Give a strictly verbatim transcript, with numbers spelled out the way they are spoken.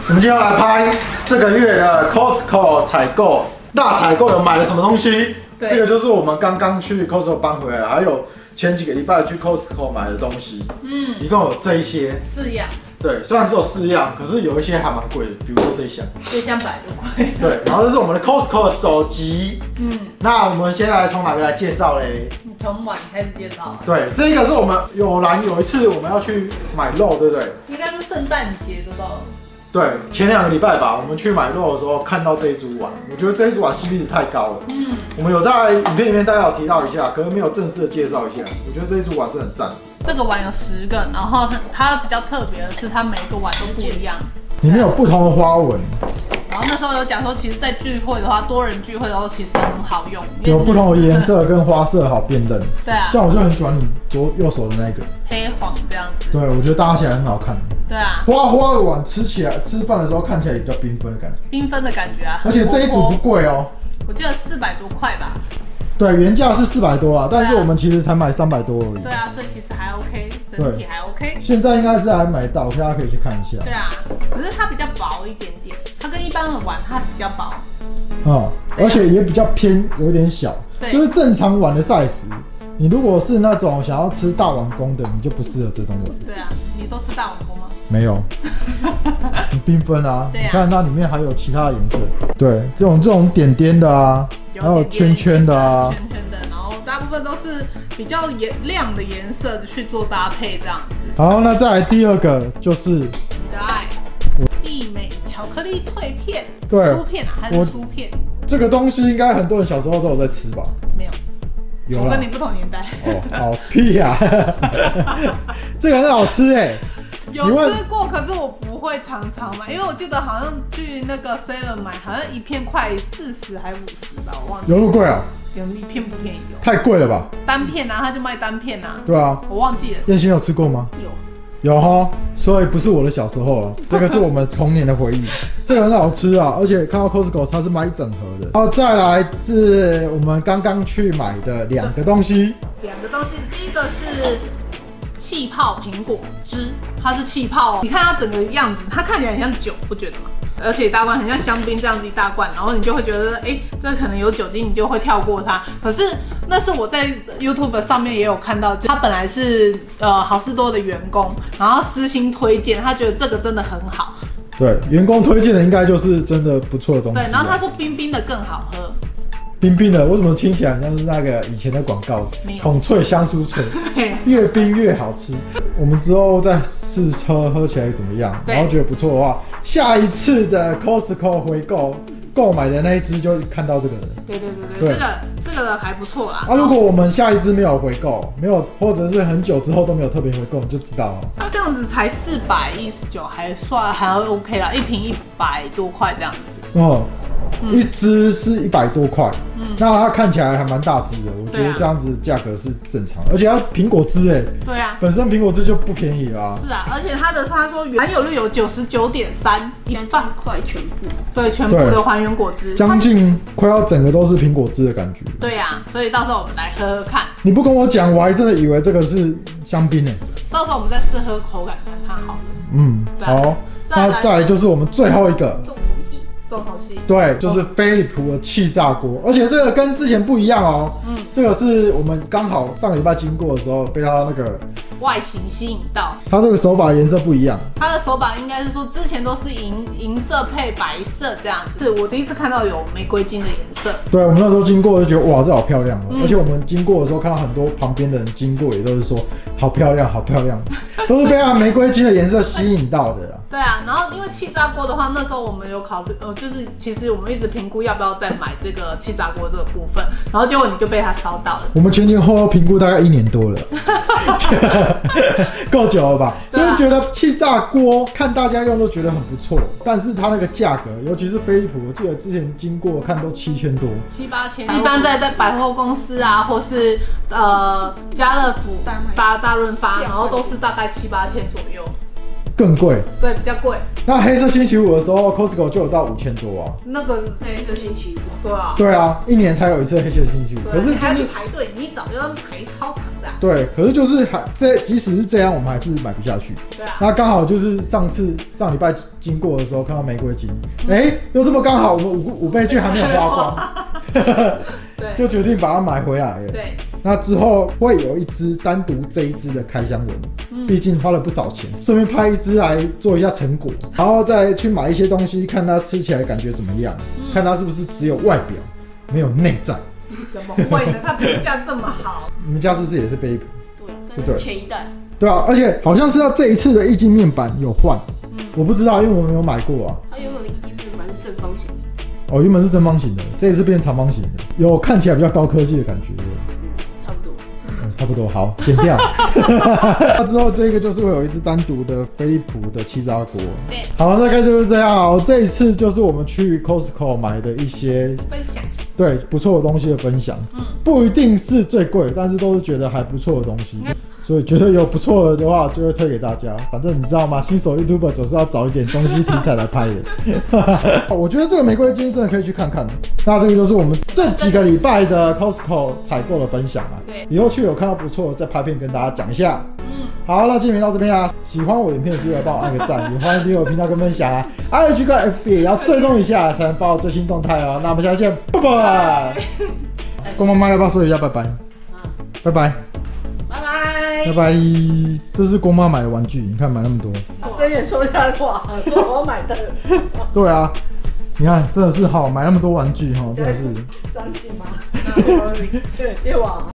我们今天要来拍这个月的 Costco 采购大采购有买了什么东西？这个就是我们刚刚去 Costco 搬回来，还有前几个礼拜去 Costco 买的东西。嗯，一共有这一些四样。 对，虽然只有四样，可是有一些还蛮贵的，比如说这一箱。 这一箱百多块。对， 然后这是我们的 Costco 的手机。嗯，那我们先来从哪个来介绍嘞？ 你从碗开始介绍。 对，这一个是我们有来有一次我们要去买肉，对不对？ 应该是圣诞节就到了。 对，前两个礼拜吧，我们去买肉的时候看到这一组碗，我觉得这一组碗 C P 值太高了。嗯，我们有在影片里面大概有提到一下，可是没有正式的介绍一下。我觉得这一组碗真的很赞。 这个碗有十个，然后它比较特别的是，它每一个碗都不一样， 里面有不同的花纹。 然后那时候有讲说，其实，在聚会的话，多人聚会的时候其实很好用， 有不同的颜色跟花色好辨认。 对啊， 像我就很喜欢你左右手的那个黑黄这样子。 对，我觉得搭起来很好看。 对啊， 花花的碗吃起来吃饭的时候看起来也比较缤纷的感觉。 缤纷的感觉啊！ 而且这一组不贵哦， 我记得四百多块吧。 对，原价是四百多啊，但是我们其实才买三百多而已。 对啊，所以其实还 OK， 整体还 OK。 现在应该是还买到，大家可以去看一下。 对啊，只是它比较薄一点点，它跟一般的碗它比较薄。 哦、嗯，而且也比较偏，有点小，就是正常碗的 size。你如果是那种想要吃大碗公的，你就不适合这种碗。 对啊，你都吃大碗公吗？ 没有，很缤纷啊！你看它里面还有其他的颜色，对，这种这种点点的啊，还有圈圈的啊， 圈圈的，然后大部分都是比较颜亮的颜色去做搭配这样子。 好，那再来第二个就是你的爱，益美巧克力脆片， 对， 酥片啊，还是酥片？ 这个东西应该很多人小时候都有在吃吧？ 没有。我跟你不同年代。 哦，好屁呀！这个很好吃哎。 有吃过，可是我不会常常买，因为我记得好像去那个 seven 买，好像一片快四十还五十吧，我忘记。 有那么贵啊？ 有一片不便宜哦。 太贵了吧？ 单片啊，他就卖单片啊。 对啊。 我忘记了。 燕心有吃过吗？ 有。 有哈，所以不是我的小时候了，这个是我们童年的回忆。这个很好吃啊，而且看到 Costco 它是卖一整盒的。然后再来是我们刚刚去买的两个东西。 两个东西，第一个是气泡苹果汁，它是气泡哦。你看它整个样子，它看起来很像酒，不觉得吗？而且一大罐很像香槟这样子一大罐，然后你就会觉得，哎、欸，这可能有酒精，你就会跳过它。可是那是我在 YouTube 上面也有看到，就他本来是呃好事多的员工，然后私心推荐，他觉得这个真的很好。 对，员工推荐的应该就是真的不错的东西。 对，然后他说冰冰的更好喝。 冰冰的，为什么听起来像是那个以前的广告？孔雀香酥脆，越冰越好吃。我们之后再试喝喝起来怎么样？然后觉得不错的话，下一次的 Costco 回购购买的那一支就看到这个人。 对对对对，这个这个还不错啦。 啊，如果我们下一支没有回购，没有或者是很久之后都没有特别回购，你就知道了。 那这样子才四百一十九，还算还 OK 啦，一瓶一百多块这样子。 哦。嗯、一支是一百多块，嗯，那它看起来还蛮大支的，我觉得这样子价格是正常，而且它苹果汁哎， 对啊， 本身苹果汁就不便宜啦。 是啊，而且它的他说含有率有九十九点三， 一半快全部， 对，全部的还原果汁， 将近快要整个都是苹果汁的感觉。 对啊，所以到时候我们来喝喝看。 你不跟我讲，我还真的以为这个是香槟呢。 到时候我们再试喝口感看看好了。 嗯，好，那再来就是我们最后一个。 重头戏， 对，就是飞利浦的气炸锅，而且这个跟之前不一样哦。嗯，这个是我们刚好上个礼拜经过的时候被它那个外形吸引到。 它这个手把颜色不一样， 它的手把应该是说之前都是银银色配白色这样子，是我第一次看到有玫瑰金的颜色。 对，我们那时候经过就觉得哇，这好漂亮哦、喔嗯！而且我们经过的时候看到很多旁边的人经过也都是说好漂亮，好漂亮，都是被它玫瑰金的颜色吸引到的。 对啊，然后因为气炸锅的话，那时候我们有考虑，呃，就是其实我们一直评估要不要再买这个气炸锅这个部分，然后结果你就被它烧到了。 我们前前后后评估大概一年多了，够久了吧？啊、就是觉得气炸锅看大家用都觉得很不错，但是它那个价格，尤其是飞利浦，我记得之前经过看都七千多， 七八千。一般在在百货公司啊，或是呃家乐福、大大润发，然后都是大概七八千左右。 更贵。 对，比较贵。 那黑色星期五的时候 ，Costco 就有到五千多啊。 那个是黑色星期五，对啊。 对啊，一年才有一次黑色星期五，可是就是还要去排队，你一早就要排超长的。 对，可是就是还这，即使是这样，我们还是买不下去。 对啊。 那刚好就是上次上礼拜经过的时候，看到玫瑰金，哎、嗯，又这么刚好，我们五五倍券还没有花光，对，就决定把它买回来了。 对。 那之后会有一支单独这一支的开箱文，嗯、毕竟花了不少钱，顺便拍一支来做一下成果，然后再去买一些东西，看它吃起来感觉怎么样，嗯、看它是不是只有外表没有内在。 怎么会呢？它评价这么好， 你们家是不是也是飞普？ 对，对，前一代。 对啊，而且好像是要这一次的液晶面板有换，嗯、我不知道，因为我没有买过啊。 它原本的液晶面板是正方形的。 哦，原本是正方形的，这一次变长方形的，有看起来比较高科技的感觉。 差不多。 嗯，差不多，好，剪掉。那之后这个就是会有一只单独的飞利浦的气炸锅。 对。 好，大概就是这样哦。这一次就是我们去 Costco 买的一些分享。 对，不错的东西的分享，嗯，不一定是最贵，但是都是觉得还不错的东西，嗯、所以觉得有不错的话，就会推给大家。反正你知道吗？新手 YouTuber 总是要找一点东西题材来拍的。我觉得这个玫瑰金真的可以去看看。那这个就是我们这几个礼拜的 Costco 采购的分享啊。 对， 以后去有看到不错的再拍片跟大家讲一下。嗯，好，那今天到这边啊，喜欢我影片的记得帮我按个赞，也欢迎订阅我频道跟分享啊。I G 跟 F B 也要追踪一下，才能报最新动态哦。那我们下期见，拜拜。郭妈妈要不要说一下拜拜？拜拜。 拜拜。 拜拜。这是郭妈买的玩具，你看买那么多。 睁眼说瞎话，说我买的。 对啊，你看真的是好买那么多玩具哈，真的是。 伤心吗？对，对吧？